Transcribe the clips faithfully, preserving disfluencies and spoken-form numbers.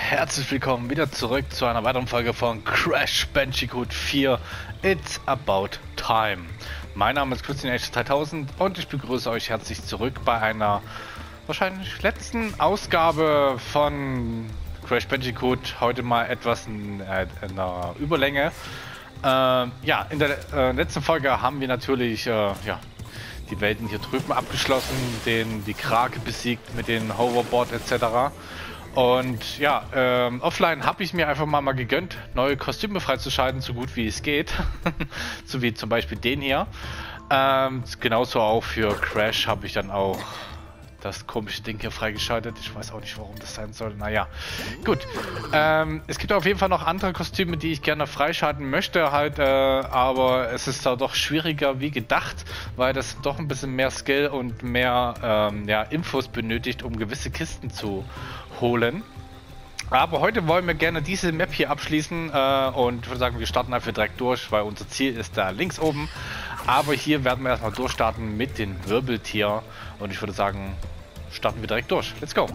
herzlich willkommen wieder zurück zu einer weiteren Folge von Crash Bandicoot vier It's About Time. Mein Name ist Christian H zweitausend und ich begrüße euch herzlich zurück bei einer wahrscheinlich letzten Ausgabe von Crash Bandicoot. Heute mal etwas in, äh, in einer Überlänge. Äh, ja, in der äh, letzten Folge haben wir natürlich äh, ja, die Welten hier drüben abgeschlossen, den, die Krake besiegt mit den Hoverboard et cetera. Und ja, ähm, offline habe ich mir einfach mal, mal gegönnt, neue Kostüme freizuschalten, so gut wie es geht. So wie zum Beispiel den hier. Ähm, genauso auch für Crash habe ich dann auch das komische Ding hier freigeschaltet. Ich weiß auch nicht, warum das sein soll. Naja, gut. Ähm, es gibt auf jeden Fall noch andere Kostüme, die ich gerne freischalten möchte, halt, äh, aber es ist da doch schwieriger wie gedacht, weil das doch ein bisschen mehr Skill und mehr ähm, ja, Infos benötigt, um gewisse Kisten zu holen. Aber heute wollen wir gerne diese Map hier abschließen äh, und ich würde sagen, wir starten einfach direkt durch, weil unser Ziel ist da links oben. Aber hier werden wir erstmal durchstarten mit den Wirbeltier und ich würde sagen, starten wir direkt durch. Let's go!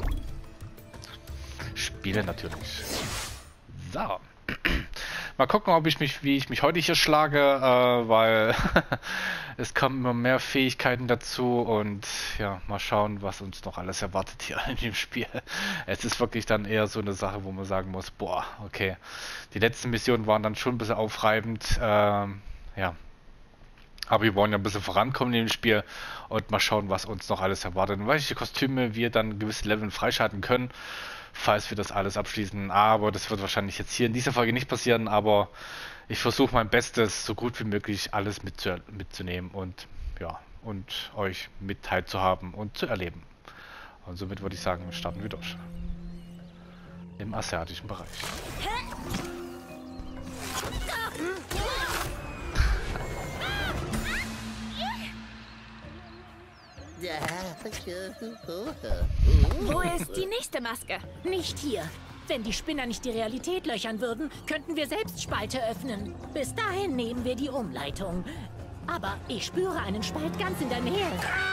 Spielen natürlich. So. Mal gucken, ob ich mich, wie ich mich heute hier schlage, äh, weil es kommen immer mehr Fähigkeiten dazu und ja, mal schauen, was uns noch alles erwartet hier in dem Spiel. Es ist wirklich dann eher so eine Sache, wo man sagen muss, boah, okay, die letzten Missionen waren dann schon ein bisschen aufreibend, ähm, ja. Aber wir wollen ja ein bisschen vorankommen in dem Spiel und mal schauen, was uns noch alles erwartet und welche Kostüme wir dann gewisse Level freischalten können, falls wir das alles abschließen. Aber das wird wahrscheinlich jetzt hier in dieser Folge nicht passieren, aber ich versuche mein Bestes, so gut wie möglich alles mitzu mitzunehmen und ja, und euch mit teilzuhaben und zu erleben. Und somit würde ich sagen, starten wir durch. Im asiatischen Bereich. Wo ist die nächste Maske? Nicht hier. Wenn die Spinner nicht die Realität löchern würden, könnten wir selbst Spalte öffnen. Bis dahin nehmen wir die Umleitung. Aber ich spüre einen Spalt ganz in der Nähe.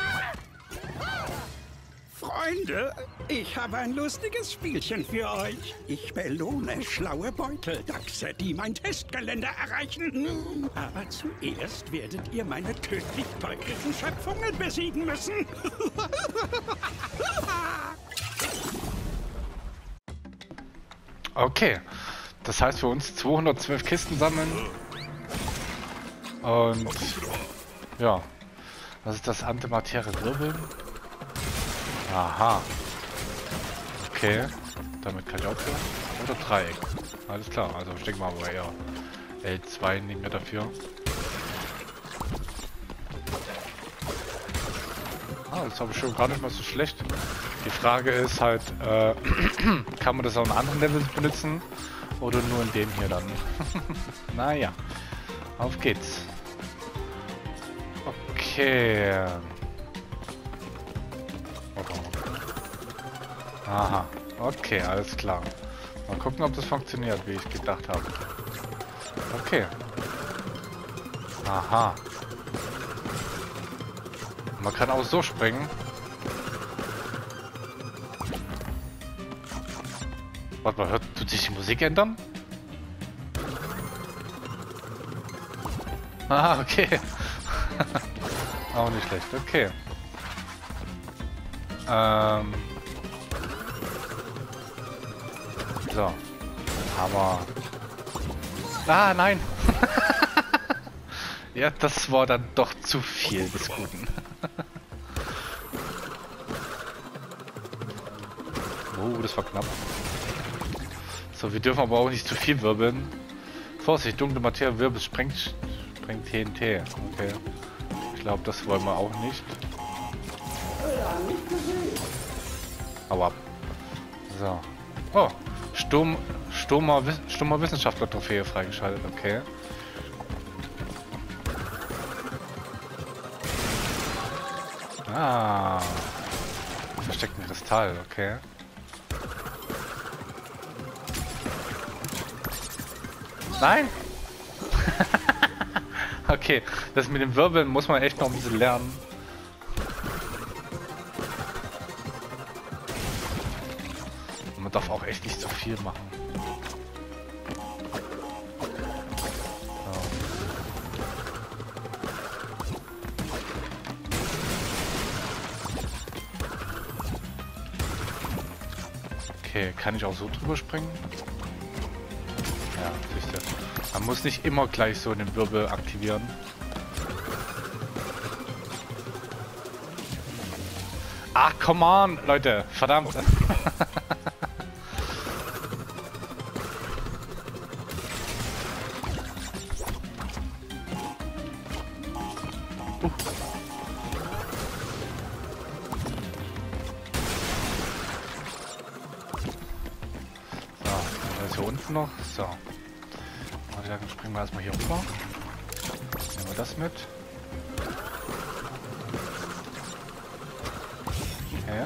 Freunde, ich habe ein lustiges Spielchen für euch. Ich belohne schlaue Beuteldachse, die mein Testgelände erreichen. Aber zuerst werdet ihr meine tödlich teuflischen Schöpfungen besiegen müssen. Okay, das heißt für uns zweihundertzwölf Kisten sammeln. Und ja, was ist das antimatäre Wirbeln? Aha. Okay. Damit kann ich auch für. Oder Dreieck. Alles klar. Also ich denke mal aber eher L zwei nehmen wir dafür. Ah, das habe ich schon gar nicht mal so schlecht. Die Frage ist halt, äh, kann man das auch in anderen Levels benutzen? Oder nur in dem hier dann? Naja. Auf geht's. Okay. Aha, okay, alles klar. Mal gucken, ob das funktioniert, wie ich gedacht habe. Okay. Aha. Man kann auch so springen. Warte mal, hört, tut sich die Musik ändern? Ah, okay. Auch nicht schlecht, okay. Ähm... So, Hammer. Ah, nein. Ja, das war dann doch zu viel des Guten. Oh, das war knapp. So, wir dürfen aber auch nicht zu viel wirbeln. Vorsicht, dunkle Materie wirbelt, sprengt, sprengt T N T. Okay. Ich glaube, das wollen wir auch nicht. Hau ab. So. Oh. Sturm, Sturmer, Sturmer Wissenschaftler-Trophäe freigeschaltet, okay. Ah. Versteckten Kristall, okay. Nein! Okay, das mit dem Wirbeln muss man echt noch ein bisschen lernen. Man darf auch echt nicht so viel machen. Okay, kann ich auch so drüber springen? Ja, siehst du. Man muss nicht immer gleich so den Wirbel aktivieren. Ach, come on, Leute. Verdammt. uh. Hier unten noch. So. Dann springen wir erstmal hier rüber. Nehmen wir das mit. Okay.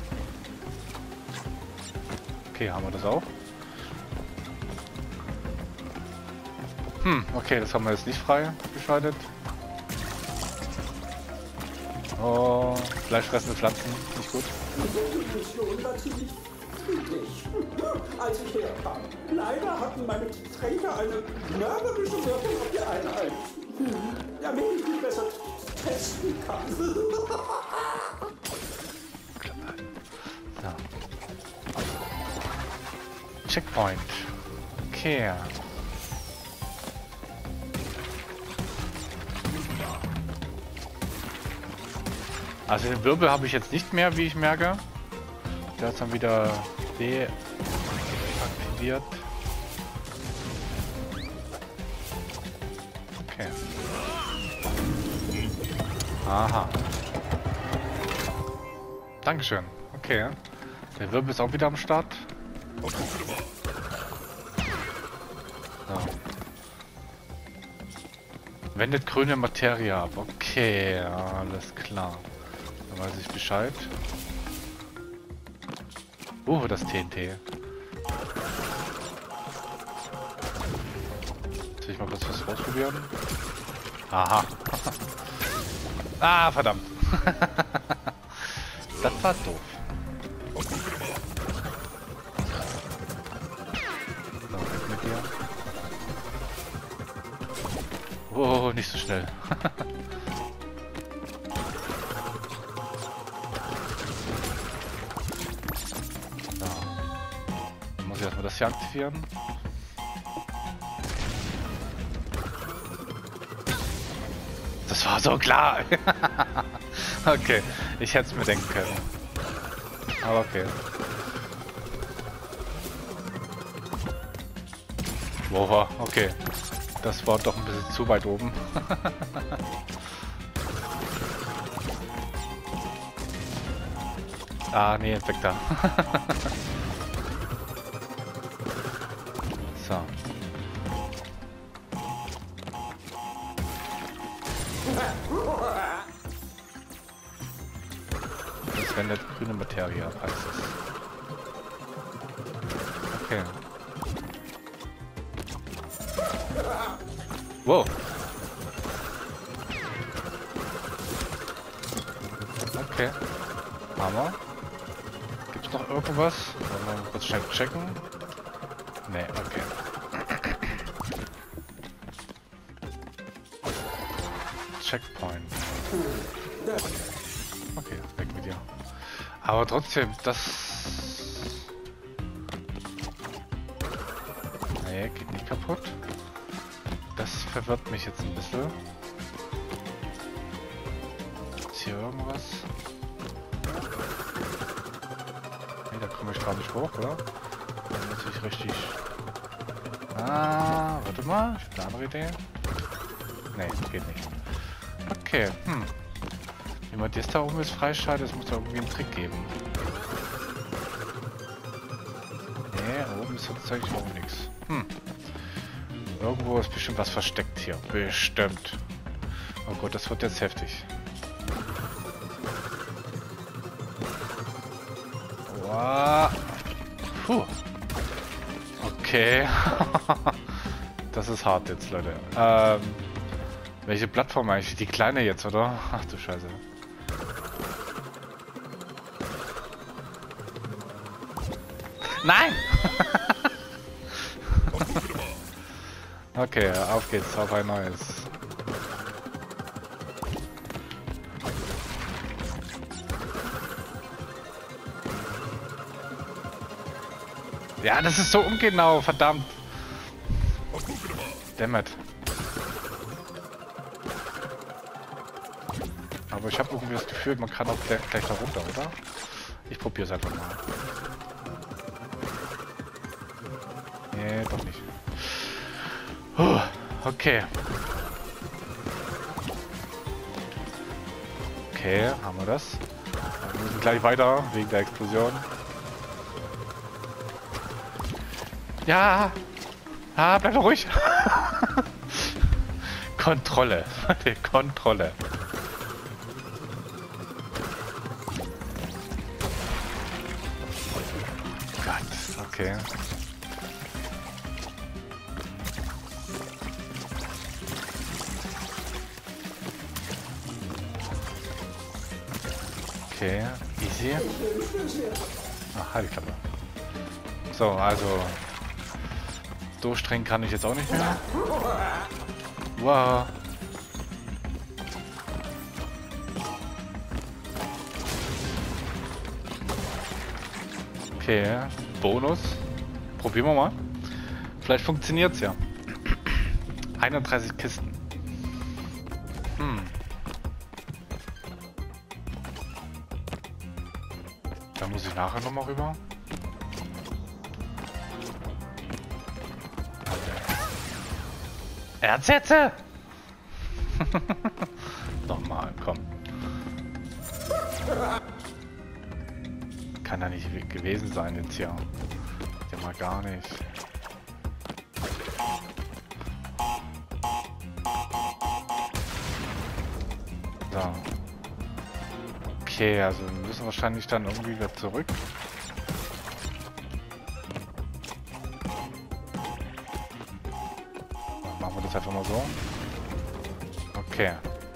Okay, haben wir das auch. Hm, okay, das haben wir jetzt nicht frei geschaltet. Oh, fleischfressende Pflanzen, nicht gut. Als ich herkam. Leider hatten meine Tränke eine mörderische Wirkung auf die Einheit. Damit ich mich besser testen kann. So. Checkpoint. Okay. Also den Wirbel habe ich jetzt nicht mehr, wie ich merke. Der ist dann wieder deaktiviert. Okay. Aha. Dankeschön. Okay. Der Wirbel ist auch wieder am Start. So. Wendet grüne Materie ab. Okay, alles klar. Dann weiß ich Bescheid. Uh, das T N T. Soll ich mal kurz was ausprobieren? Aha. Ah, verdammt. Das war doof. So, weg mit dir. Oh, nicht so schnell. Erstmal das hier aktivieren. Das war so klar. Okay, ich hätte es mir denken können. Aber okay. Wow, okay. Das war doch ein bisschen zu weit oben. Ah, nee, weg da. So. Das wendet grüne Materie ab, heißt es. Okay. Wow. Okay. Hammer. Gibt's noch irgendwas? Wollen wir mal kurz schnell checken? Nee, okay. Checkpoint. Okay, weg mit dir. Aber trotzdem, das... Nee, geht nicht kaputt. Das verwirrt mich jetzt ein bisschen. Ist hier irgendwas? Nee, da komme ich gar nicht hoch, oder? Dann muss ich richtig... Ah, warte mal, ich habe eine andere Idee. Nee, geht nicht. Okay, hm. Wie man das da oben jetzt freischaltet, es muss da irgendwie einen Trick geben. Nee, oben ist jetzt eigentlich auch nichts. Hm. Irgendwo ist bestimmt was versteckt hier. Bestimmt. Oh Gott, das wird jetzt heftig. Wow. Puh. Okay. Das ist hart jetzt, Leute. Ähm, welche Plattform eigentlich? Die kleine jetzt, oder? Ach du Scheiße. Nein! Okay, auf geht's, auf ein neues. Ja, das ist so ungenau, verdammt. Dammit. Aber ich habe irgendwie das Gefühl, man kann auch gleich, gleich da runter, oder? Ich probiere es einfach mal. Nee, doch nicht. Puh, okay. Okay, haben wir das. Wir müssen gleich weiter, wegen der Explosion. Ja! Ah, bleib doch ruhig! Kontrolle. Kontrolle. Gott, okay. Okay, easy. Ach, halt die Klappe. So, also... So streng kann ich jetzt auch nicht mehr. Wow. Okay, Bonus. Probieren wir mal. Vielleicht funktioniert's ja. einunddreißig Kisten. Hm. Da muss ich nachher nochmal rüber. Erzsätze! Nochmal, komm. Kann da nicht gewesen sein jetzt hier. Ja mal gar nicht. So. Okay, also wir müssen wahrscheinlich dann irgendwie wieder zurück. Machen wir das einfach mal so. Okay.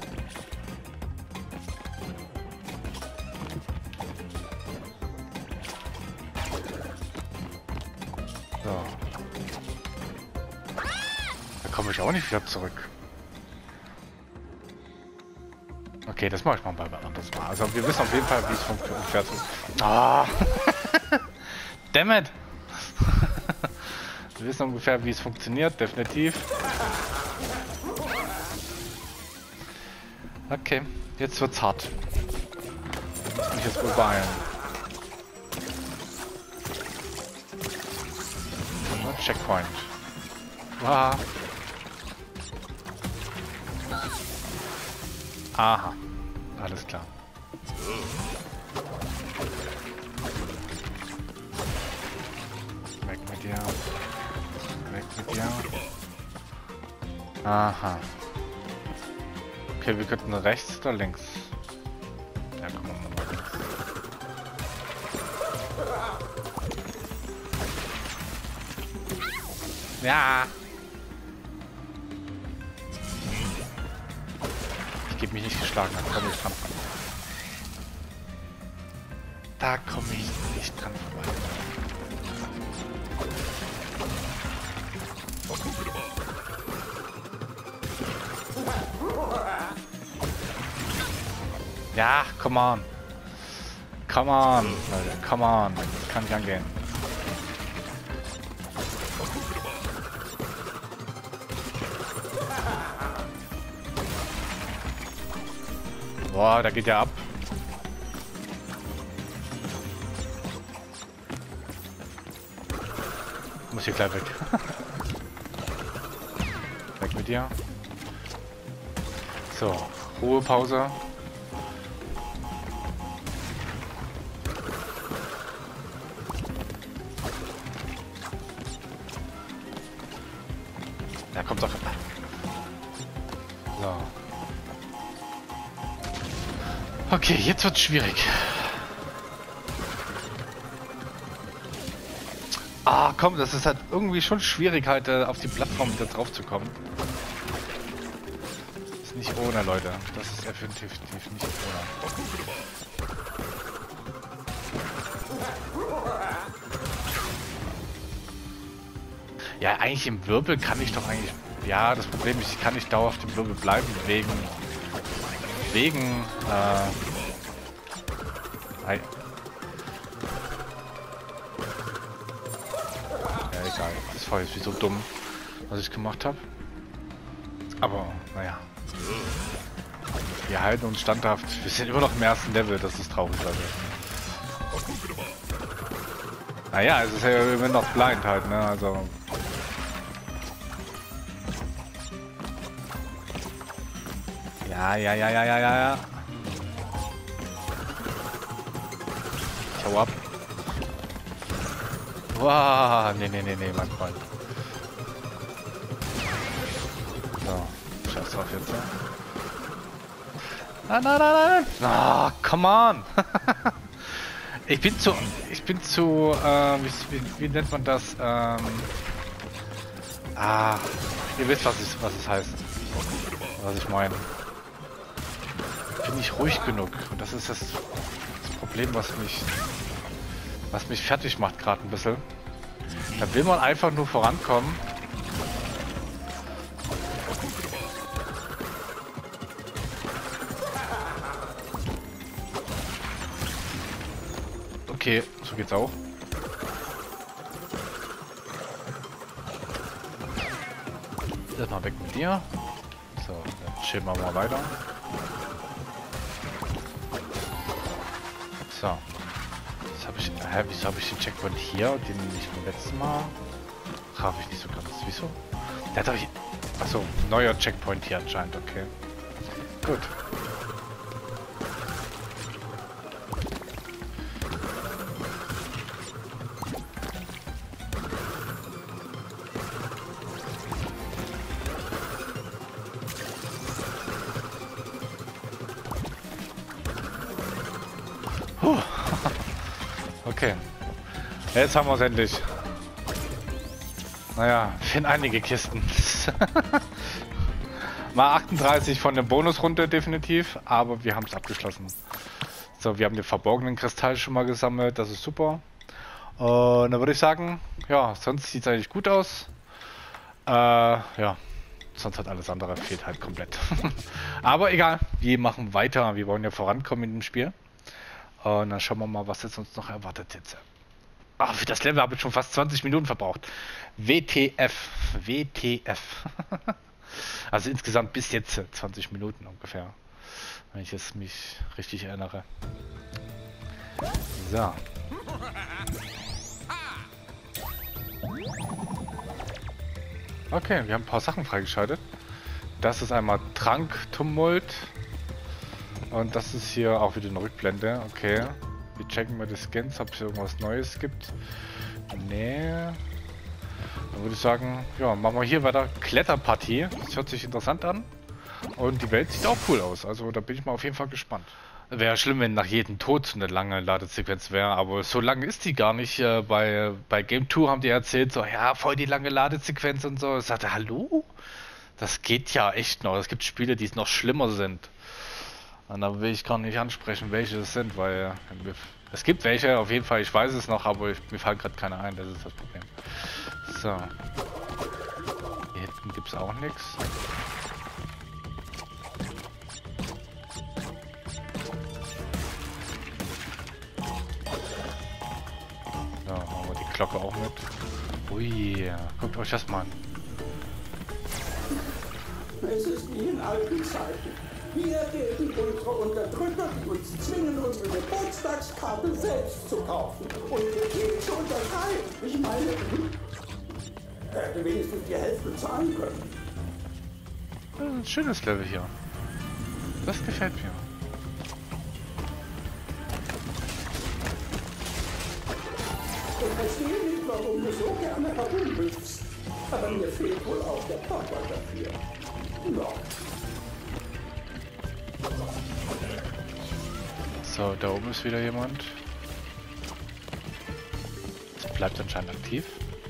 So. Da komme ich auch nicht wieder zurück. Okay, das mache ich mal beim anderes Mal. Also wir wissen auf jeden Fall, wie es funktioniert. Ah! Damn it! Wir wissen ungefähr, wie es funktioniert, definitiv. Okay, jetzt wird's hart. Ich muss mich jetzt beeilen. Checkpoint. Ah. Aha. Alles klar. Weg mit dir. Weg mit dir. Aha. Okay, wir könnten rechts oder links. Ja, komm mal links. Ja. Ich gebe mich nicht geschlagen, da komme ich dran. Da komme ich nicht dran vorbei. Ja, come on. Come on, Leute, come on. Das kann nicht angehen. Boah, da geht ja ab. Muss hier gleich weg. Weg mit dir. So, Ruhepause. Ja, kommt doch. So. Okay, jetzt wird's schwierig. Ah, komm, das ist halt irgendwie schon schwierig, halt äh, auf die Plattform wieder drauf zu kommen. Ist nicht ohne, Leute. Das ist definitiv nicht ohne. Ja, eigentlich im Wirbel kann ich doch eigentlich... Ja, das Problem ist, ich kann nicht dauerhaft im Wirbel bleiben, wegen... Wegen... Äh... Ei. Ja, egal. Das war jetzt wie so dumm, was ich gemacht habe. Aber, naja. Wir halten uns standhaft. Wir sind immer noch im ersten Level, das ist traurig, Leute. Naja, es ist ja immer noch blind halt, ne? Also. Ja, ja, ja, ja, ja, ja, ja. Ich hau ab. Wow, nee, nee, nee, nee, mein Freund. So, scheiß drauf jetzt, ja. Nein, nein, nein, nein! Ah, come on! ich bin zu... Ich bin zu... Äh, wie, wie, wie nennt man das? Ähm... Ah... Ihr wisst, was es, was es heißt. Was ich meine. Ich bin nicht ruhig genug. Und das ist das, das Problem, was mich... Was mich fertig macht gerade ein bisschen. Da will man einfach nur vorankommen. Okay, so geht's auch. Erstmal weg mit dir. So, dann chillen wir mal weiter. So. Jetzt habe ich. Hä, wieso habe ich den Checkpoint hier und den nicht beim letzten Mal? Traf ich nicht so ganz. Wieso? Da habe ich. Achso, neuer Checkpoint hier anscheinend, okay. Gut. Okay. Jetzt haben wir es endlich. Naja, finden einige Kisten. Mal achtunddreißig von der Bonusrunde definitiv, aber wir haben es abgeschlossen. So, wir haben den verborgenen Kristall schon mal gesammelt, das ist super. Und dann würde ich sagen, ja, sonst sieht es eigentlich gut aus. Äh, ja, sonst hat alles andere fehlt halt komplett. Aber egal, wir machen weiter, wir wollen ja vorankommen in dem Spiel. Und dann schauen wir mal, was jetzt uns noch erwartet jetzt. Ach, für das Level habe ich schon fast zwanzig Minuten verbraucht. W T F. W T F. Also insgesamt bis jetzt zwanzig Minuten ungefähr. Wenn ich es mich richtig erinnere. So. Okay, wir haben ein paar Sachen freigeschaltet. Das ist einmal Tranktumult. Und das ist hier auch wieder eine Rückblende. Okay. Wir checken mal die Scans, ob es irgendwas Neues gibt. Nee. Dann würde ich sagen, ja, machen wir hier weiter Kletterpartie. Das hört sich interessant an. Und die Welt sieht auch cool aus. Also da bin ich mal auf jeden Fall gespannt. Wäre schlimm, wenn nach jedem Tod so eine lange Ladesequenz wäre. Aber so lange ist die gar nicht. Äh, bei, bei Game zwei haben die erzählt, so, ja, voll die lange Ladesequenz und so. Ich sagte, hallo? Das geht ja echt noch. Es gibt Spiele, die noch schlimmer sind. Und da will ich gar nicht ansprechen, welche es sind, weil äh, es gibt welche, auf jeden Fall, ich weiß es noch, aber ich, mir fallen gerade keine ein, das ist das Problem. So. Hier hinten gibt es auch nichts. So, machen wir die Glocke auch mit. Ui, guckt euch das mal an. Es ist wie in alten Zeiten. Wir gegen unsere Unterdrücker, die uns zwingen, unsere Geburtstagskarte selbst zu kaufen. Und wir gehen zu unterteilen. Ich meine, er hätte wenigstens die Hälfte zahlen können. Das ist ein schönes Level hier. Das gefällt mir. Ich verstehe nicht, warum du so gerne herumhüpfst. Aber mir fehlt wohl auch der Körper dafür. Ja. So, da oben ist wieder jemand. Das bleibt anscheinend aktiv.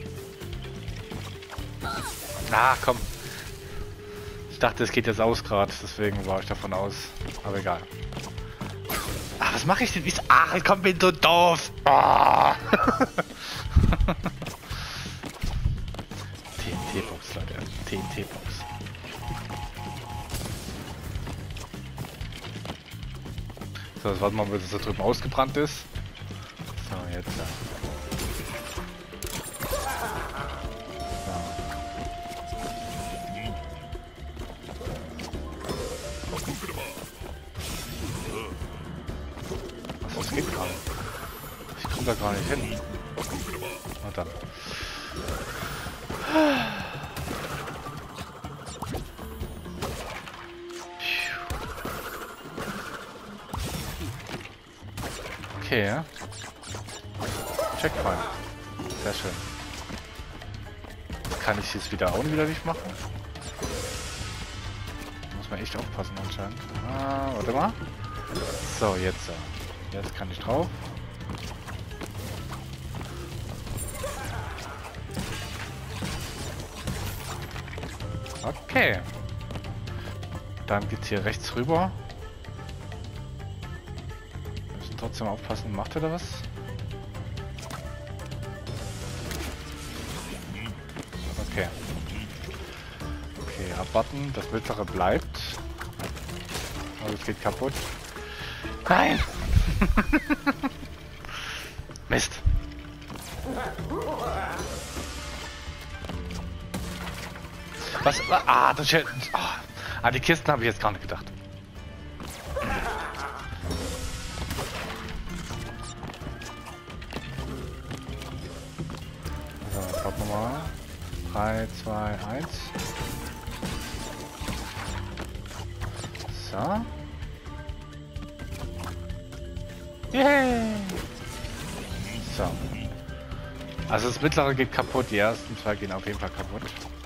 Ah, komm. Ich dachte, es geht jetzt aus gerade, deswegen war ich davon aus. Aber egal. Ah, was mache ich denn? Wieso? Ah, ich komm, bin so doof. Ah. T N T-Box. So, jetzt warten wir mal, bis es da drüben ausgebrannt ist. So, jetzt. Ja. Was, das geht gerade. Ich komme da gar nicht hin. Und dann. Okay. Checkpoint. Sehr schön. Kann ich jetzt wieder unwiderlich machen? Muss man echt aufpassen anscheinend. Ah, warte mal. So, jetzt. Jetzt kann ich drauf. Okay. Dann geht's hier rechts rüber. Wir müssen trotzdem aufpassen. Macht er da was? Okay. Okay, abwarten. Das mittlere bleibt. Aber es geht kaputt. Nein! Mist. Was? Ah, das ist ah, ah, die Kisten habe ich jetzt gar nicht gedacht. So, warten wir mal. drei, zwei, eins. So. Yay! So. Also das mittlere geht kaputt, die ersten zwei gehen auf jeden Fall kaputt.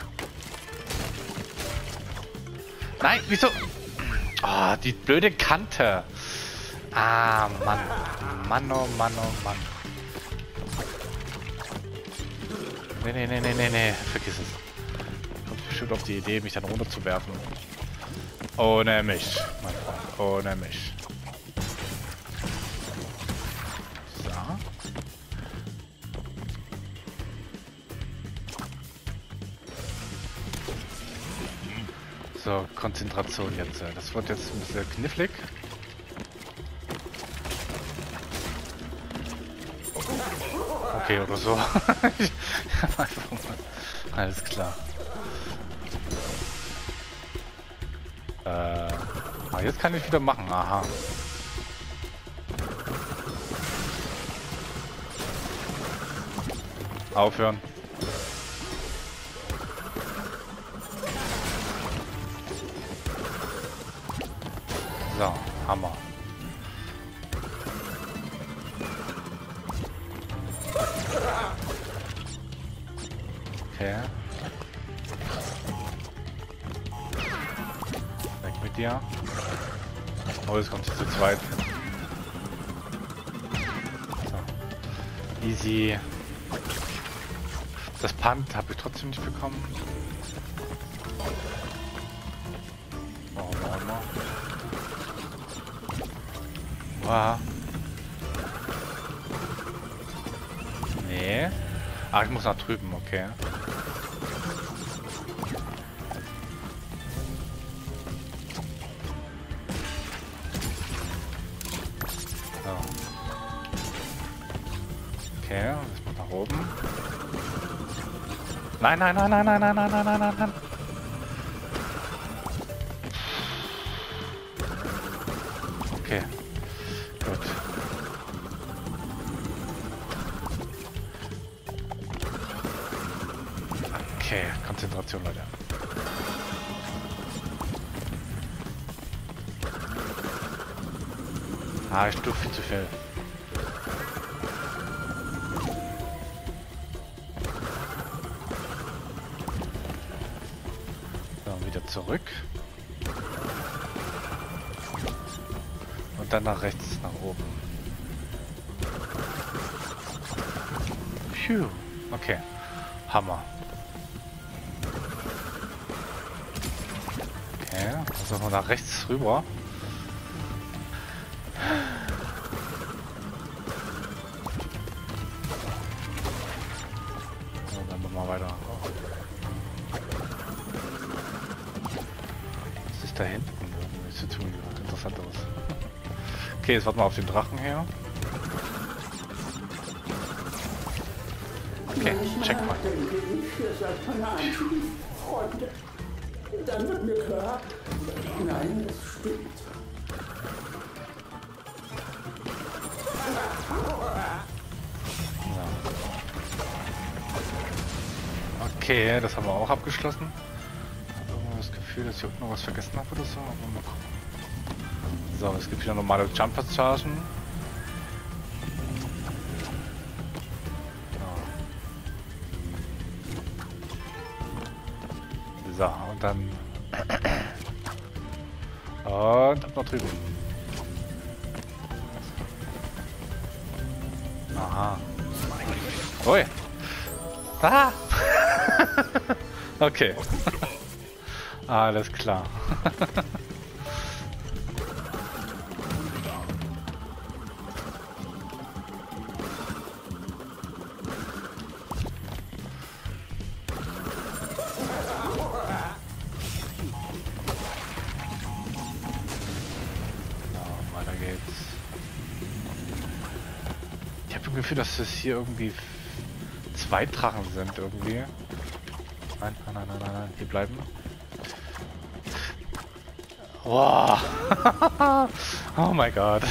Nein, wieso? Oh, die blöde Kante. Ah, Mann. Mann, oh Mann, oh Mann. Nee, nee, nee, nee, nee, nee. Vergiss es. Kommt bestimmt auf die Idee, mich dann runterzuwerfen. Ohne mich, mein Freund. Ohne mich. So. So, Konzentration jetzt. Das wird jetzt ein bisschen knifflig. Okay, oder so. Alles klar. Äh, ah, jetzt kann ich wieder machen. Aha. Aufhören. So, Hammer. Okay. Weg mit dir. Oh, jetzt kommt sie zu zweit. So. Easy. Das Punt habe ich trotzdem nicht bekommen. Warum auch immer. Wow. Nee. Ah, ich muss nach drüben, okay. So. Okay, das macht nach oben. Nein, nein, nein, nein, nein, nein, nein, nein, nein, nein, nein. Okay. Gut. Okay, Konzentration, Leute. Ah, ich tue viel zu viel. So, wieder zurück. Und dann nach rechts, nach oben. Phew. Okay. Hammer. Okay, also noch nach rechts rüber. So, dann machen wir weiter. ist da hinten irgendwie zu tun? Interessant aus. Okay, jetzt warten wir auf den Drachen her. Okay, Checkpoint. Denke ich, ihr seid meine einzigen Freunde. Dann wird mir klar, nein, es stimmt. Okay, das haben wir auch abgeschlossen. Ich habe irgendwie das Gefühl, dass ich irgendwo noch was vergessen habe oder so. Aber mal gucken. So, es gibt wieder normale Jump-Passagen. So, und dann... Und ab nach drüben. Aha. Ui. Ah! Okay. Alles klar. Ich habe das Gefühl, dass es hier irgendwie zwei Drachen sind irgendwie. Nein, nein, nein, nein, nein, hier bleiben. Wow. Oh mein Gott.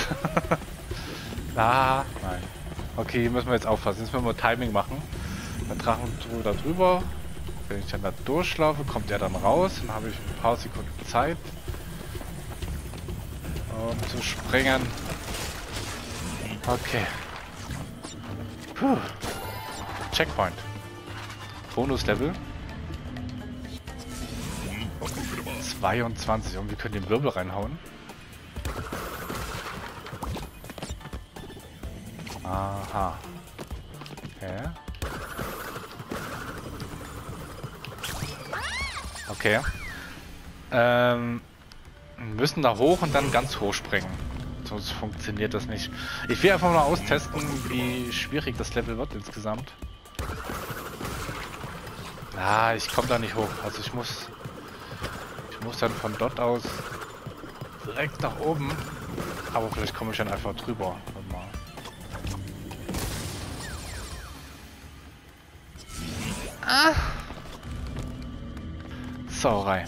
Ah, nein. Okay, hier müssen wir jetzt aufpassen. Jetzt müssen wir Timing machen. Der Drachen da drüber. Wenn ich dann da durchlaufe, kommt er dann raus. Dann habe ich ein paar Sekunden Zeit, um zu springen. Okay. Puh. Checkpoint. Bonuslevel. zweiundzwanzig. Und wir können den Wirbel reinhauen. Aha. Okay. Okay. Ähm, wir müssen da hoch und dann ganz hoch springen. Sonst funktioniert das nicht. Ich will einfach mal austesten, wie schwierig das Level wird insgesamt. Ah, ich komme da nicht hoch. Also ich muss... Ich muss dann von dort aus direkt nach oben. Aber vielleicht komme ich dann einfach drüber. Warte mal. Ah. Sauerei.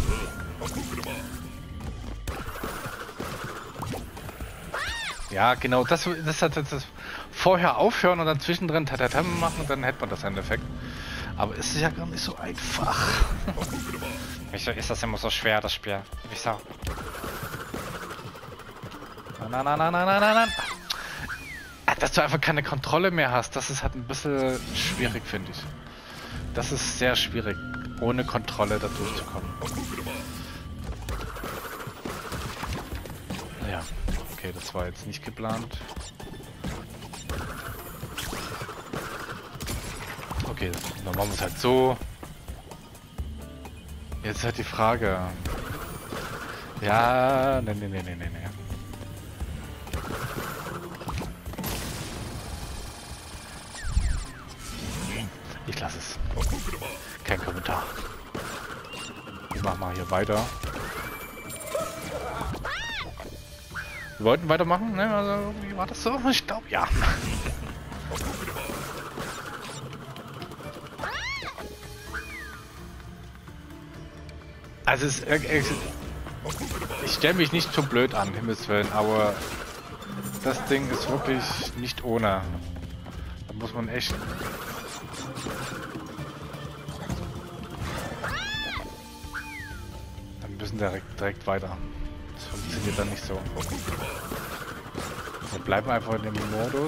Ja, genau, das, das hat das vorher aufhören und dann zwischendrin Tatatam machen und dann hätte man das Endeffekt. Aber es ist ja gar nicht so einfach. Wieso ist das immer so schwer, das Spiel? Wieso? Nein, nein, nein, nein, nein, nein, nein. Dass du einfach keine Kontrolle mehr hast, das ist halt ein bisschen schwierig, finde ich. Das ist sehr schwierig, ohne Kontrolle da durchzukommen. Ja, okay, das war jetzt nicht geplant. Okay, dann machen wir es halt so. Jetzt halt die Frage. Ja, ne, ne, ne, ne, ne, ne. Ich lasse es. Kein Kommentar. Ich mach mal hier weiter. Wir wollten weitermachen, ne? Also, wie war das so? Ich glaube, ja. Also es, es, ich stelle mich nicht so blöd an, Himmels Willen, aber das Ding ist wirklich nicht ohne. Da muss man echt... Dann müssen wir direkt, direkt weiter. Das funktioniert dann nicht so. Wir bleiben einfach in dem Modus.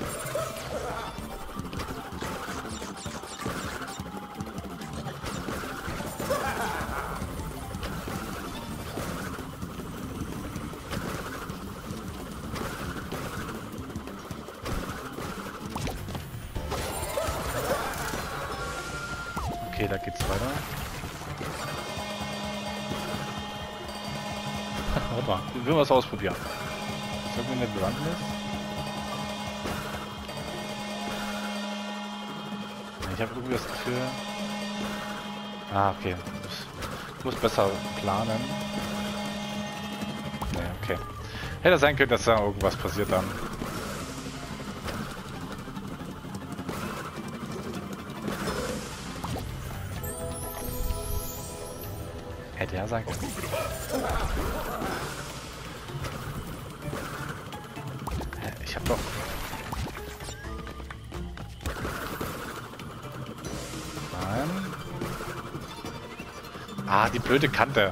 Okay, da geht's weiter. Warte mal, wir will was ausprobieren. Ist irgendwie eine Bewandtnis? Ich habe irgendwie das Gefühl... Ah, okay. Ich muss, ich muss besser planen. Okay. Hätte sein können, dass da irgendwas passiert dann. Hätte ja sein können. Ich hab doch... Nein. Ah, die blöde Kante.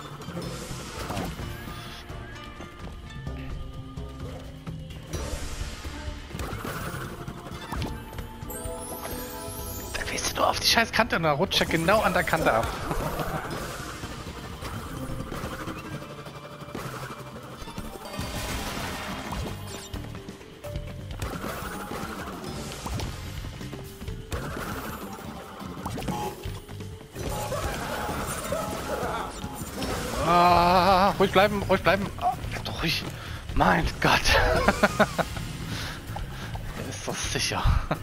Da willst du nur auf die scheiß Kante und dann rutscht er genau an der Kante ab. Ah, ruhig bleiben, ruhig bleiben. Oh, doch ruhig. Mein Gott. Er ist doch sicher.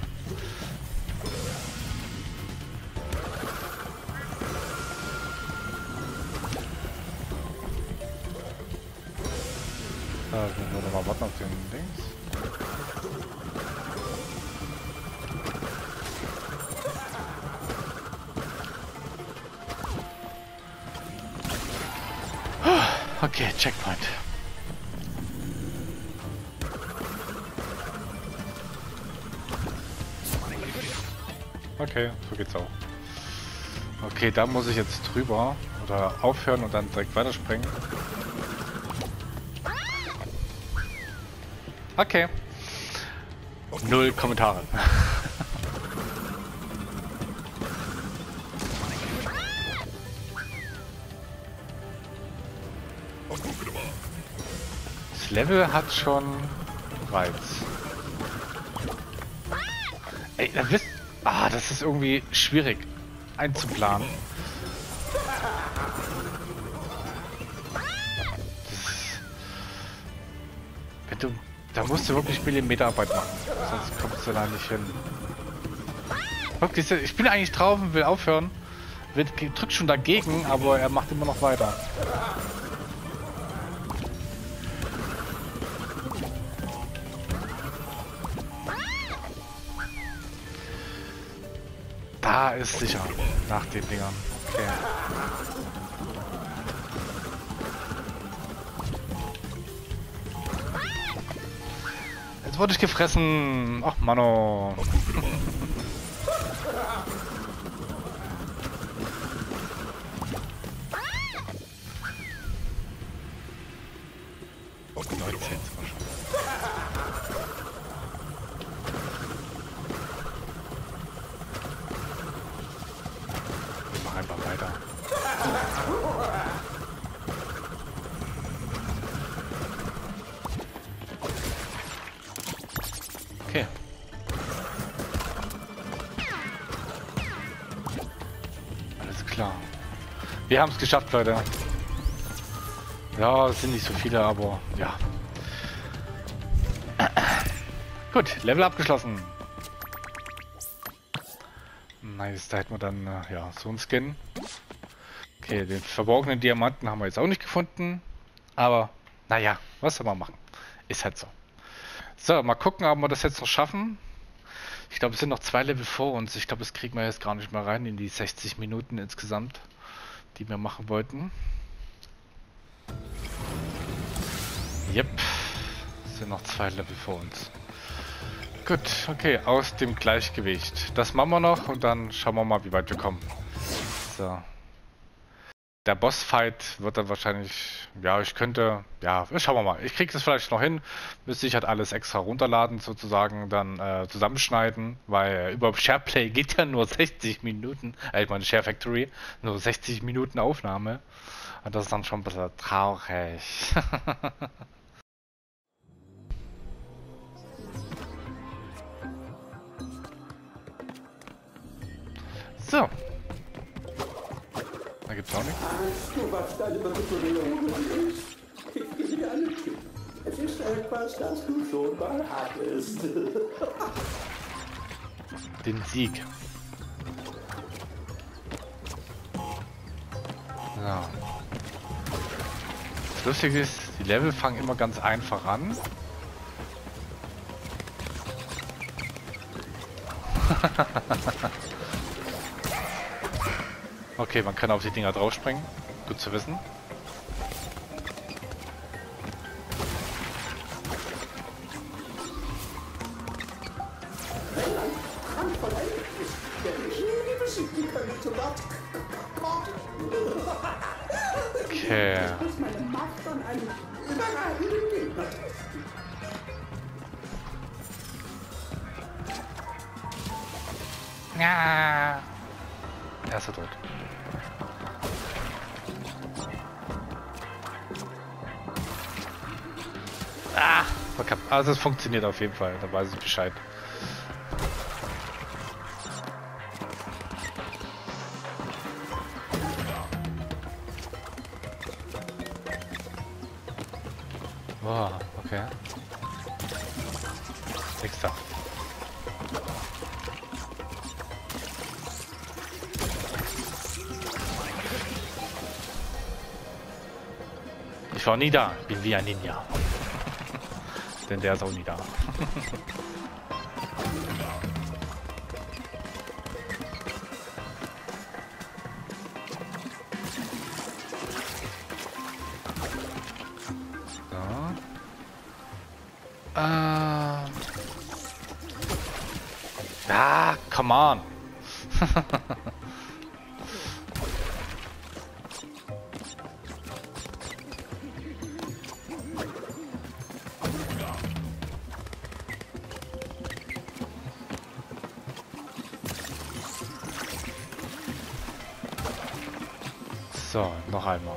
Da müssen wir nochmal warten auf den Dings. Okay, Checkpoint. Okay, so geht's auch. Okay, da muss ich jetzt drüber oder aufhören und dann direkt weiterspringen. Okay. Null Kommentare. Das Level hat schon Reiz. Ey, da wisst... Ah, das ist irgendwie schwierig einzuplanen. Das ist, wenn du... Da musst du wirklich Millimeterarbeit machen. Sonst kommst du da nicht hin. Wirklich, ich bin eigentlich drauf und will aufhören. Wird, drückt schon dagegen, aber er macht immer noch weiter. Da ist sicher nach den Dingern. Okay. Jetzt wurde ich gefressen. Ach, Mano. neunzehn war schon. Ich mach einfach weiter. Okay. Alles klar. Wir haben es geschafft, Leute. Ja, es sind nicht so viele, aber ja. Gut, Level abgeschlossen. Nice, da hätten wir dann äh, ja so einen Skin. Okay, den verborgenen Diamanten haben wir jetzt auch nicht gefunden. Aber naja, was soll man machen? Ist halt so. So, mal gucken, ob wir das jetzt noch schaffen. Ich glaube, es sind noch zwei Level vor uns. Ich glaube, das kriegen wir jetzt gar nicht mehr rein in die sechzig Minuten insgesamt, die wir machen wollten. Yep, es sind noch zwei Level vor uns. Gut, okay, aus dem Gleichgewicht. Das machen wir noch und dann schauen wir mal, wie weit wir kommen. So. Der Bossfight wird dann wahrscheinlich, ja, ich könnte, ja, schauen wir mal. Ich kriege das vielleicht noch hin. Müsste ich halt alles extra runterladen, sozusagen, dann äh, zusammenschneiden, weil über SharePlay geht ja nur sechzig Minuten, äh, ich meine Share Factory, nur sechzig Minuten Aufnahme. Und das ist dann schon ein bisschen traurig. So. Da gibt's auch nichts. Weißt du, was deine Belohnung ist? Ich gebe dir einen Tipp. Es ist etwas, das du schon mal hattest. Den Sieg. So. Das Lustige ist, Die Level fangen immer ganz einfach an. Okay, man kann auf die Dinger draufspringen. Gut zu wissen. Okay. Ich muss meine Macht an einem überragenden Gegner testen. Ja. Er ist tot. Ah, verkappt. Also es funktioniert auf jeden Fall, da weiß ich Bescheid. Wow, okay. Extra. Ich war nie da, bin wie ein Ninja. Denn der ist auch nie da. So. Äh. Ah, come on. So, noch einmal.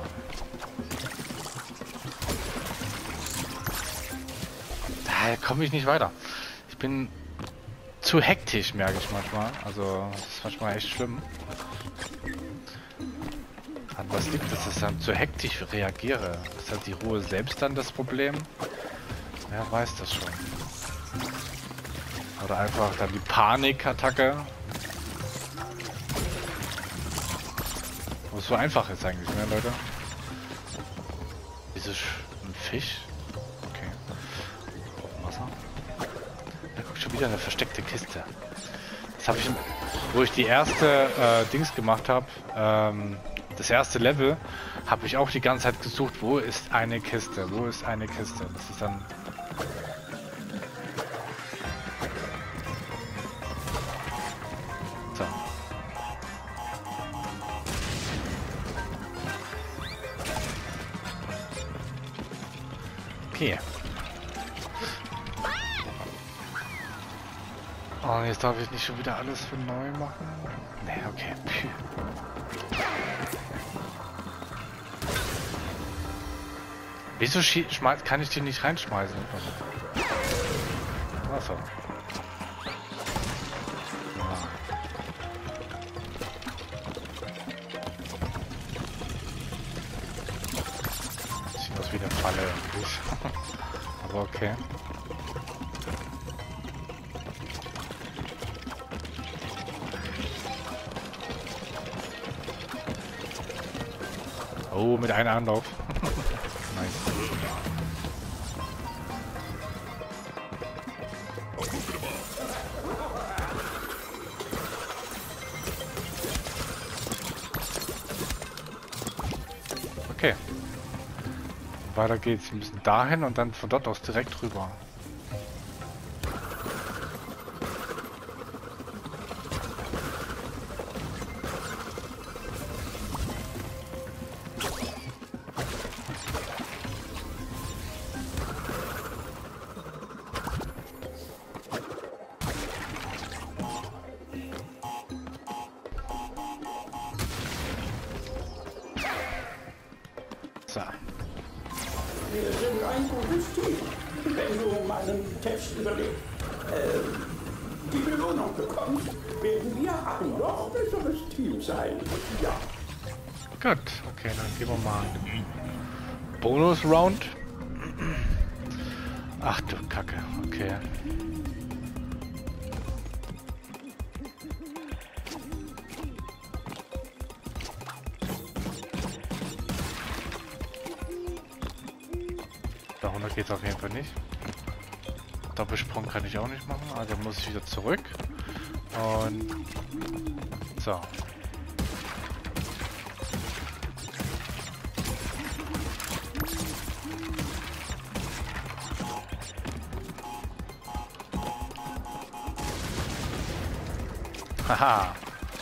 Da komme ich nicht weiter. Ich bin zu hektisch, merke ich manchmal. Also, das ist manchmal echt schlimm. An was liegt es, dass ich dann zu hektisch reagiere? Ist halt die Ruhe selbst dann das Problem? Wer weiß das schon. Oder einfach dann die Panikattacke. Wo es so einfach ist eigentlich, ne, Leute? Wieso ein Fisch? Okay. Auf dem Wasser. Da guck, schon wieder eine versteckte Kiste. Das habe ich, wo ich die erste äh, Dings gemacht habe, ähm, das erste Level, habe ich auch die ganze Zeit gesucht, wo ist eine Kiste? Wo ist eine Kiste? Das ist dann... So. Okay. Oh, jetzt darf ich nicht schon wieder alles für neu machen. Nee, okay. Puh. Wieso kann ich die nicht reinschmeißen? Achso. Sieht aus wie eine Falle irgendwie. Aber okay. Oh, mit einem Anlauf. Nice. Okay. Weiter geht's. Wir müssen dahin und dann von dort aus direkt rüber. So. Wir sind ein gutes Team, wenn du meinen Test überlebst. Ähm, die Belohnung bekommst, werden wir ein noch besseres Team sein. Ja. Gut, okay, dann gehen wir mal Bonus-Round. Ach du Kacke, okay. Da runter geht es auf jeden Fall nicht. Doppelsprung kann ich auch nicht machen, also muss ich wieder zurück. Und so. Haha.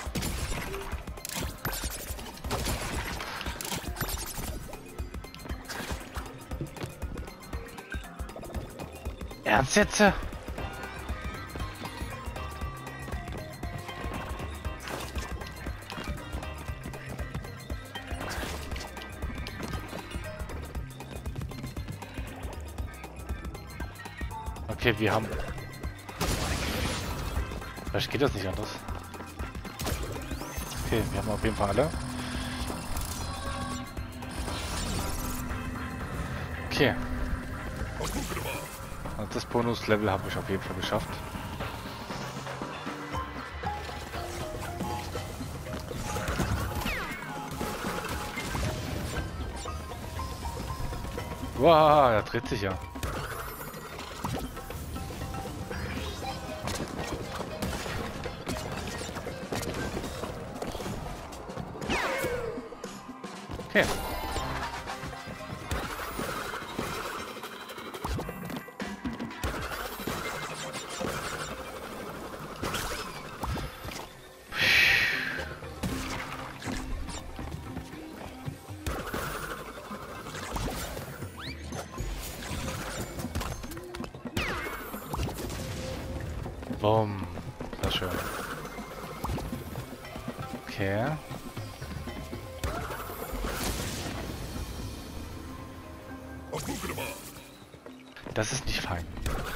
Ernst jetzt? Okay, wir haben... Vielleicht geht das nicht anders. Okay, wir haben auf jeden Fall alle. Okay. Also das Bonus-Level habe ich auf jeden Fall geschafft. Wow, er dreht sich ja. Okay. Boom. Sehr schön. Okay. Das ist nicht fein.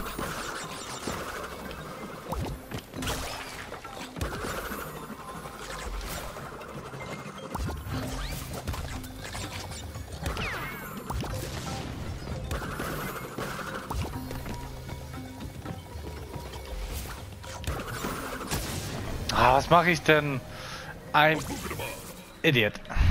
Ah, was mache ich denn? Ein Idiot.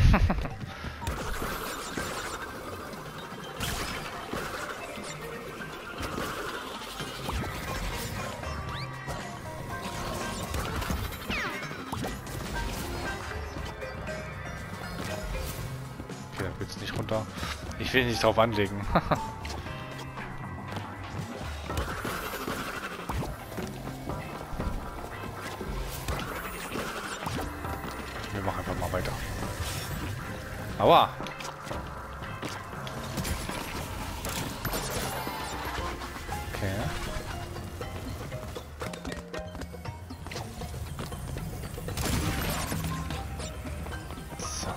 Okay, da geht's nicht runter. Ich will nicht drauf anlegen. Wir machen einfach mal weiter. Aua! Okay. So.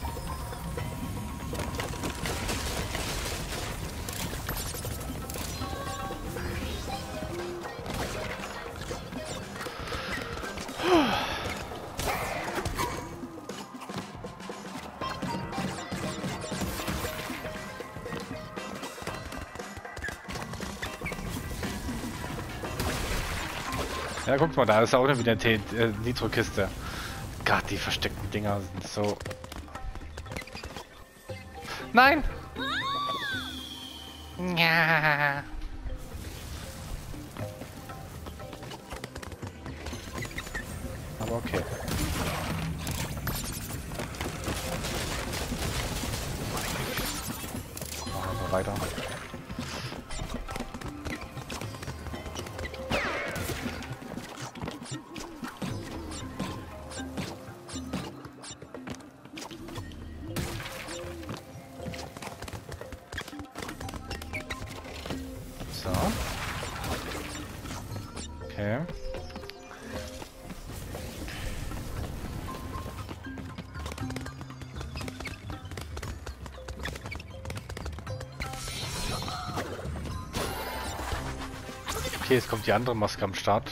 Ja, guck mal, da ist auch wieder eine äh, Nitro-Kiste. Gott, die versteckten Dinger sind so... Nein! Ja. Aber okay. Machen wir weiter. So. Okay. Okay, jetzt kommt die andere Maske am Start.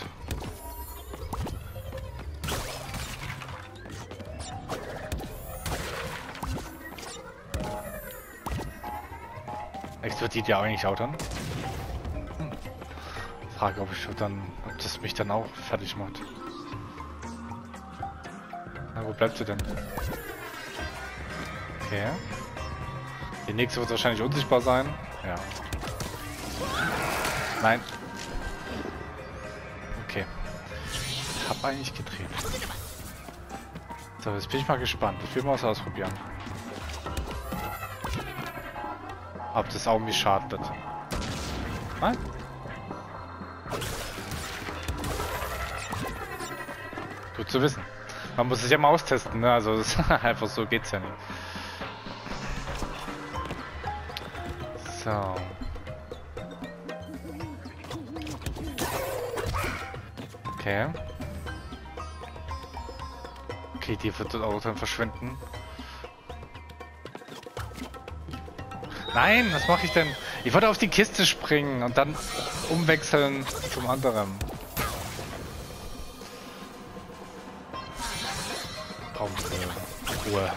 Explodiert ja eigentlich auch dann. Hm. Frage, ob ich dann, ob das mich dann auch fertig macht. Na, wo bleibt sie denn? Okay. Die nächste wird wahrscheinlich unsichtbar sein. Ja. Nein. Okay. Ich hab eigentlich gedreht. So, jetzt bin ich mal gespannt. Ich will mal was ausprobieren. Ob das auch mich schadet. Nein? Gut zu wissen. Man muss es ja mal austesten, ne? Also das einfach so geht's ja nicht. So. Okay. Okay, die wird dort auch dann verschwinden. Nein, was mache ich denn? Ich wollte auf die Kiste springen und dann umwechseln zum anderen. Komm, äh, Ruhe.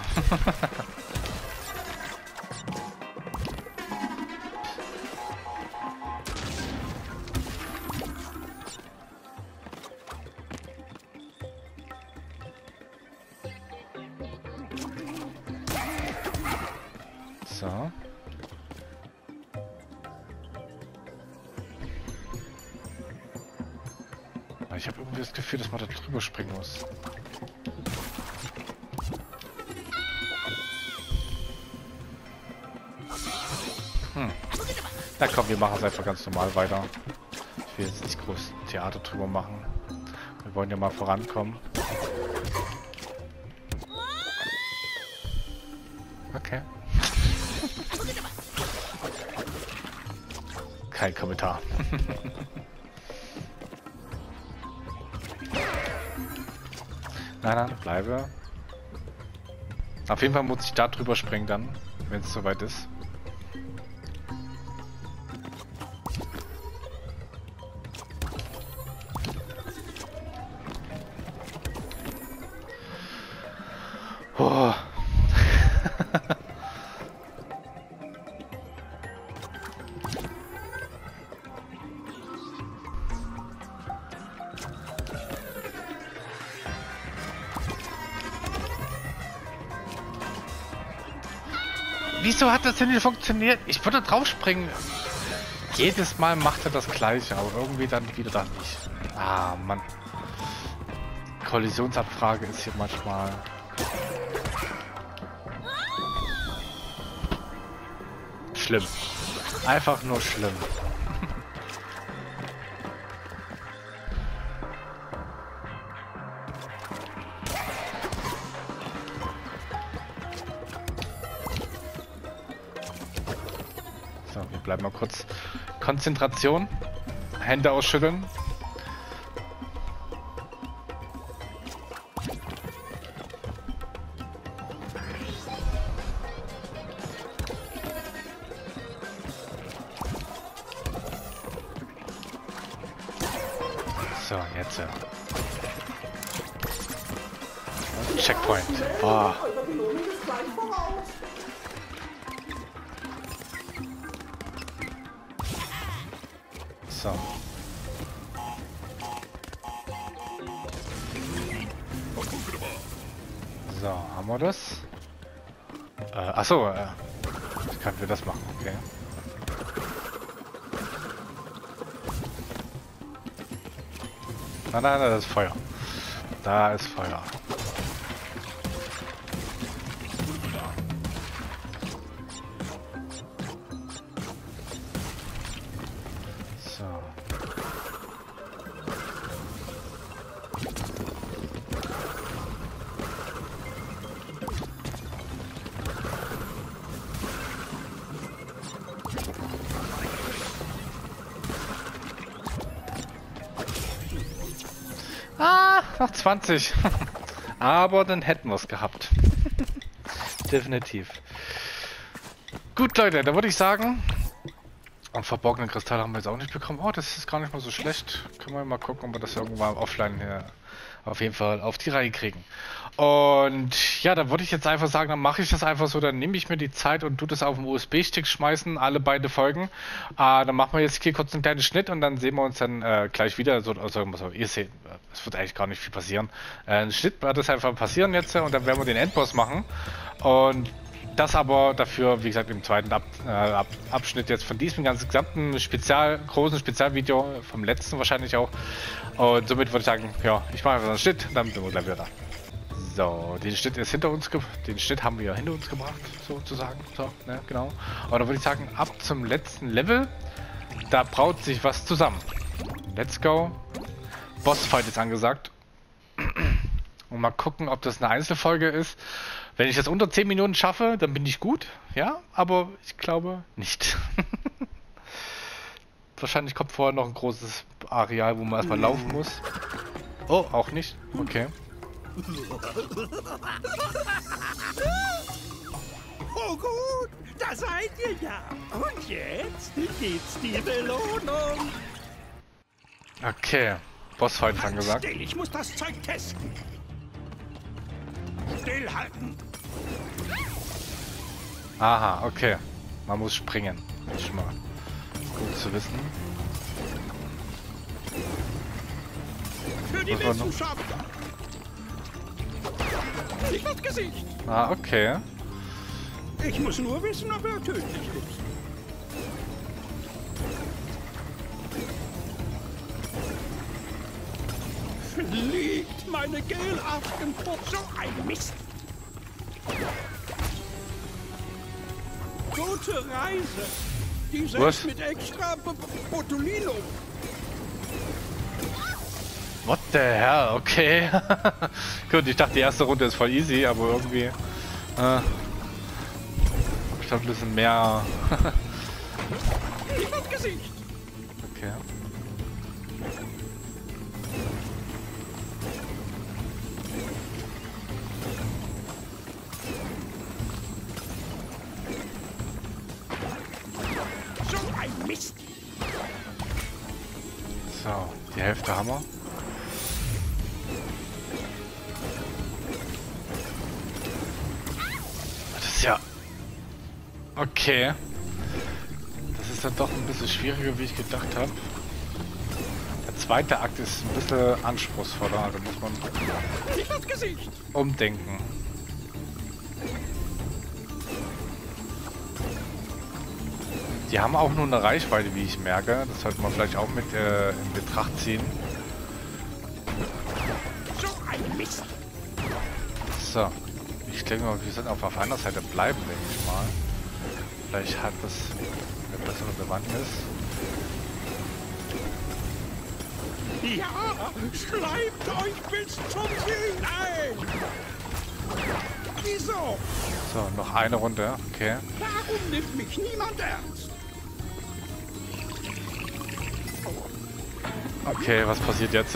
So. Ich habe irgendwie das Gefühl, dass man da drüber springen muss. Hm. Na komm, wir machen es einfach ganz normal weiter. Ich will jetzt nicht groß Theater drüber machen. Wir wollen ja mal vorankommen. Okay. Kein Kommentar. Nein, nein, bleibe. Auf jeden Fall muss ich da drüber springen dann, wenn es soweit ist. Oh. Wieso hat das denn nicht funktioniert? Ich würde drauf springen. Jedes Mal macht er das gleiche, aber irgendwie dann wieder dann nicht. Ah, Mann. Kollisionsabfrage ist hier manchmal... schlimm. Einfach nur schlimm. So, wir bleiben mal kurz. Konzentration. Hände ausschütteln. So, jetzt. Ja. Checkpoint. Boah. So. So, haben wir das? Äh, achso, äh, ich kann wir das machen, okay. Nein, nein, das ist Feuer. Da ist Feuer. So. Ah, noch zwanzig. Aber dann hätten wir es gehabt. Definitiv. Gut, Leute, da würde ich sagen, und verborgenen Kristall haben wir jetzt auch nicht bekommen. Oh, das ist gar nicht mal so schlecht. Können wir mal gucken, ob wir das irgendwann offline hier auf jeden Fall auf die Reihe kriegen. Und ja, da würde ich jetzt einfach sagen, dann mache ich das einfach so, dann nehme ich mir die Zeit und tu das auf den U S B-Stick schmeißen, alle beide Folgen. Äh, dann machen wir jetzt hier kurz einen kleinen Schnitt und dann sehen wir uns dann äh, gleich wieder. So, also, also, ihr seht, es wird eigentlich gar nicht viel passieren. Äh, ein Schnitt wird das einfach passieren jetzt und dann werden wir den Endboss machen. Und Das aber dafür, wie gesagt, im zweiten Ab äh, Ab Abschnitt jetzt von diesem ganzen gesamten Spezial, großen Spezialvideo, vom letzten wahrscheinlich auch. Und somit würde ich sagen, ja, ich mache einen Schnitt, dann sind wir gleich wieder da. So, den Schnitt ist hinter uns, den Schnitt haben wir hinter uns gebracht, sozusagen. So, ne, genau. Und dann würde ich sagen, ab zum letzten Level, da braut sich was zusammen. Let's go. Bossfight ist angesagt. Und mal gucken, ob das eine Einzelfolge ist. Wenn ich das unter zehn Minuten schaffe, dann bin ich gut. Ja, aber ich glaube nicht. Wahrscheinlich kommt vorher noch ein großes Areal, wo man erstmal laufen muss. Oh, auch nicht. Okay. Oh gut, da seid ihr ja. Und jetzt gibt's die Belohnung. Okay. Bossfight ist angesagt. Still, ich muss das Zeug testen. Stillhalten. Aha, okay. Man muss springen. Das ist schon mal gut zu wissen. Für die Was war noch? Wissenschaftler. Nicht das Gesicht. Ah, okay. Ich muss nur wissen, ob er tödlich ist. Fliegt meine Gelaften vor so ein Mist. Gute Reise. Die Was? selbst mit extra B- Botulinum. What the hell? Okay. Gut, ich dachte, die erste Runde ist voll easy, aber irgendwie... Äh, ich glaube, ein bisschen mehr... Nicht das Gesicht. Okay. So ein Mist. So, die Hälfte haben wir. Das ist ja... Okay. Das ist dann doch ein bisschen schwieriger, wie ich gedacht habe. Der zweite Akt ist ein bisschen anspruchsvoller, also muss man Nicht das Gesicht. umdenken. Die haben auch nur eine Reichweite, wie ich merke. Das sollte man vielleicht auch mit äh, in Betracht ziehen. So ein Mist. So. Ich denke mal, wir sind auf der anderen Seite bleiben, denke ich mal. Vielleicht hat das eine bessere Bewandtnis. Ja, schleimt euch bis zum Ziel ein. Wieso? So, noch eine Runde. Okay. Warum nimmt mich niemand ernst? Okay, was passiert jetzt?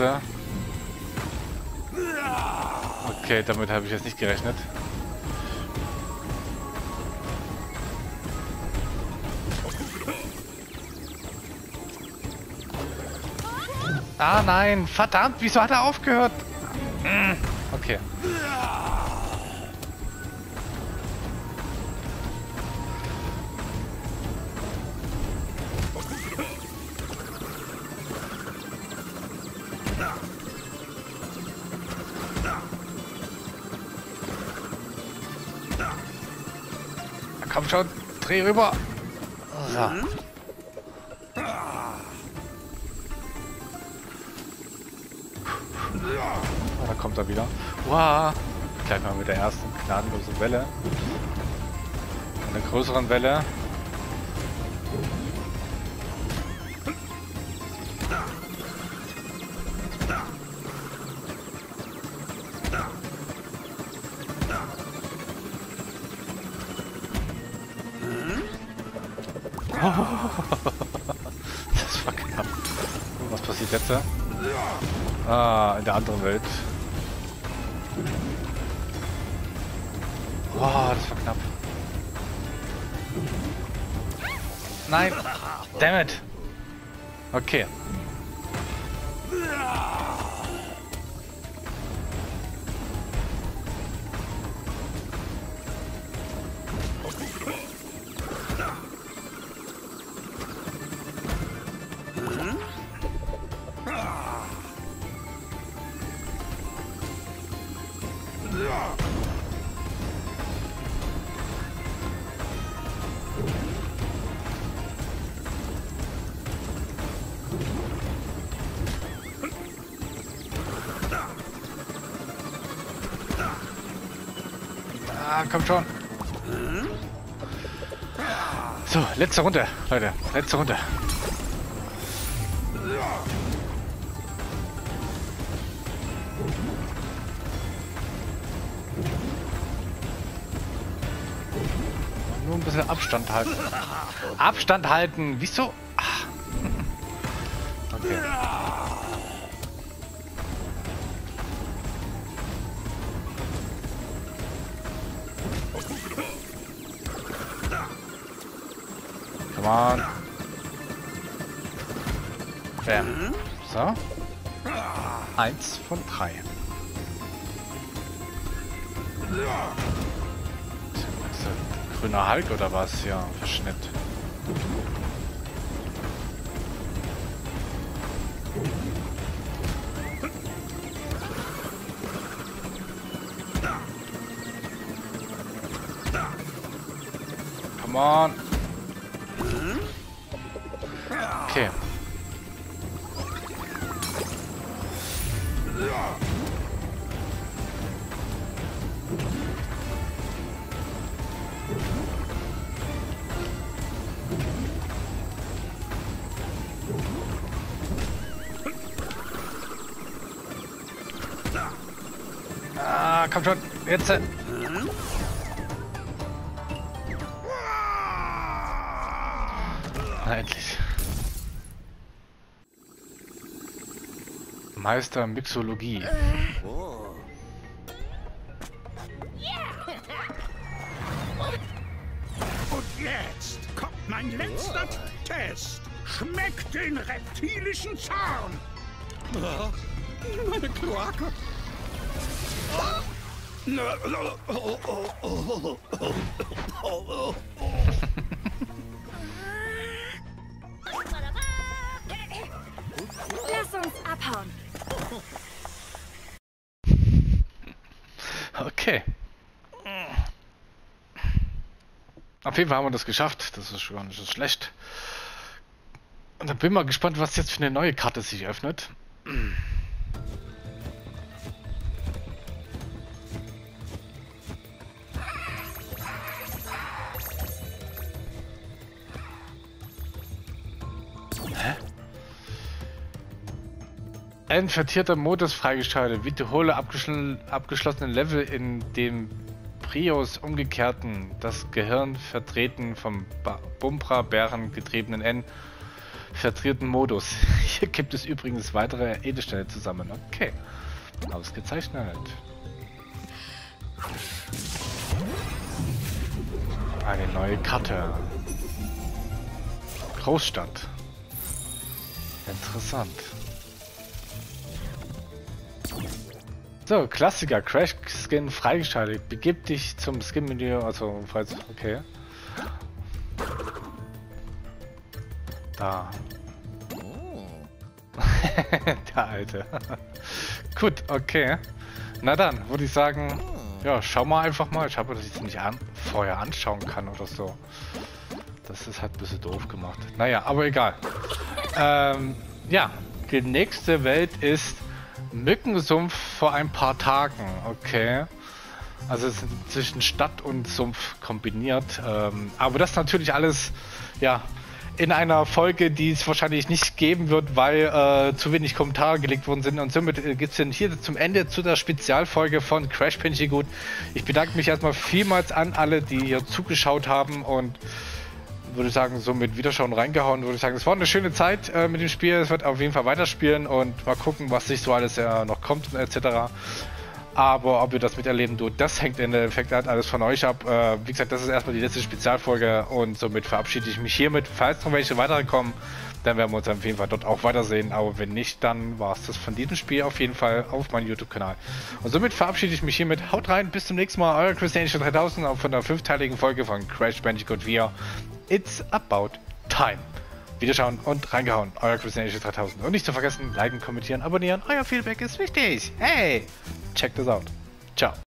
Okay, damit habe ich jetzt nicht gerechnet. Ah nein, verdammt, wieso hat er aufgehört? Okay. Komm schon, dreh rüber. So. Oh, da kommt er wieder. Wow. Gleich mal mit der ersten gnadenlosen Welle. Einer größeren Welle. Das war knapp. Was passiert jetzt? Ah, in der anderen Welt. Wow, das war knapp. Nein! Damn it! Okay. Ah, komm schon. So, letzte Runde, Leute. Letzte Runde. Nur ein bisschen Abstand halten. Abstand halten. Wieso? Ach. Okay. Come on. Bam. So. Eins von drei. Grüner Hulk oder was? Ja, Verschnitt. Come on. Okay. Ah, komm schon, jetzt. Na, endlich. Meister Mixologie. Und jetzt kommt mein letzter Test. Schmeckt den reptilischen Zahn. Oh, meine Kloake. Lass uns abhauen. Okay. Auf jeden Fall haben wir das geschafft. Das ist schon gar nicht so schlecht. Und dann bin ich mal gespannt, was jetzt für eine neue Karte sich öffnet. Hä? Ein vertierter Modus freigeschaltet. Wiederhole abgeschl abgeschlossene Level in dem Prius umgekehrten, das Gehirn vertreten vom Bumpra-Bären getriebenen N vertrierten Modus. Hier gibt es übrigens weitere Edelsteine zusammen. Okay. Ausgezeichnet. Eine neue Karte. Großstadt. Interessant. So, Klassiker, Crash Skin freigeschaltet. Begib dich zum Skin-Menü, also falls, okay. Da. Der Alte. Gut, okay. Na dann, würde ich sagen, ja, schau mal einfach mal. Ich habe das jetzt nicht an, vorher anschauen kann oder so. Das ist halt ein bisschen doof gemacht. Naja, aber egal. Ähm, ja, die nächste Welt ist Mückensumpf vor ein paar Tagen. Okay. Also es ist zwischen Stadt und Sumpf kombiniert. Ähm, aber das natürlich alles, ja, in einer Folge, die es wahrscheinlich nicht geben wird, weil äh, zu wenig Kommentare gelegt worden sind. Und somit äh, gibt es hier zum Ende zu der Spezialfolge von Crash Bandicoot. Ich bedanke mich erstmal vielmals an alle, die hier zugeschaut haben und würde sagen, so mit Wiederschauen reingehauen, würde ich sagen, es war eine schöne Zeit äh, mit dem Spiel. Es wird auf jeden Fall weiterspielen und mal gucken, was sich so alles äh, noch kommt et cetera. Aber ob ihr das miterleben tut, das hängt im Endeffekt halt alles von euch ab. Äh, wie gesagt, das ist erstmal die letzte Spezialfolge und somit verabschiede ich mich hiermit. Falls noch welche weitere kommen, dann werden wir uns auf jeden Fall dort auch weitersehen. Aber wenn nicht, dann war es das von diesem Spiel auf jeden Fall auf meinem YouTube-Kanal. Und somit verabschiede ich mich hiermit. Haut rein, bis zum nächsten Mal. Euer Christian dreitausend auch von der fünfteiligen Folge von Crash Bandicoot vier. It's about time. Wiederschauen und reingehauen. Euer Christian dreitausend. Und nicht zu vergessen, liken, kommentieren, abonnieren. Euer Feedback ist wichtig. Hey, check this out. Ciao.